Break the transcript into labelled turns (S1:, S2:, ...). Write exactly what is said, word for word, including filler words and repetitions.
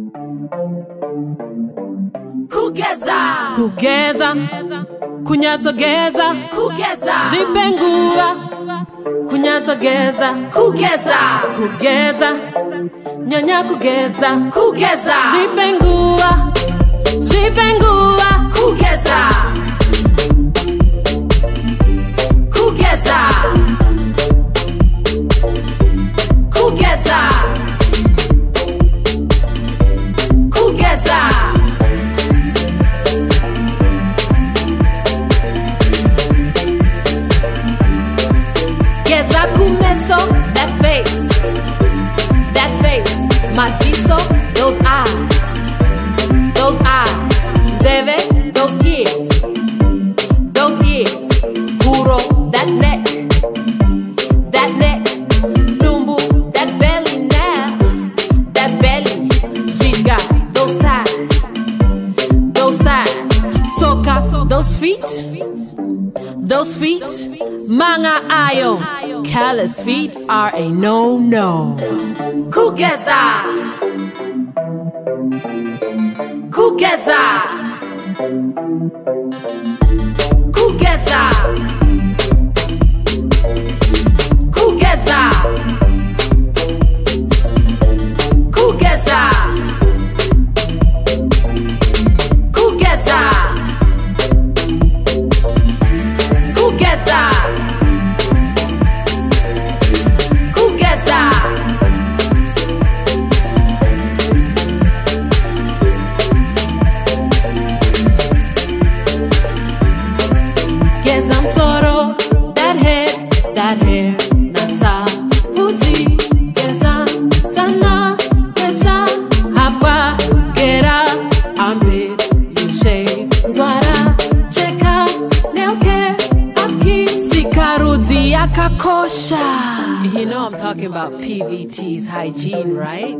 S1: Kugeza,
S2: Kugeza, kunyatogeza,
S1: Kugeza,
S2: jipengua, kunyatogeza,
S1: Kugeza,
S2: Kugeza, nyonya Kugeza,
S1: Kugeza,
S2: jipengua, jipengua,
S1: Kugeza, Kugeza, Kugeza, Kugeza. Geza kumeso, that face, that face, macizo, those eyes, those eyes, debe, those ears, those ears, puro, that neck, that neck, dumbu, that belly now, that belly, she got those thighs, those thighs, soca, those feet, those feet, manga ayo, callous feet are a no-no. Kugeza, Kugeza, Kugeza, Kugeza, Kugeza, Kugeza, Kugeza, Kugeza. Geza msoro, that head, that hair, nata, futi, geza, sana, kesha, hapa, get up, armpit, you shave, nzwara, cheka, nail care, upkeep, sikarudi akakosha. You know I'm talking about P V T's hygiene, right?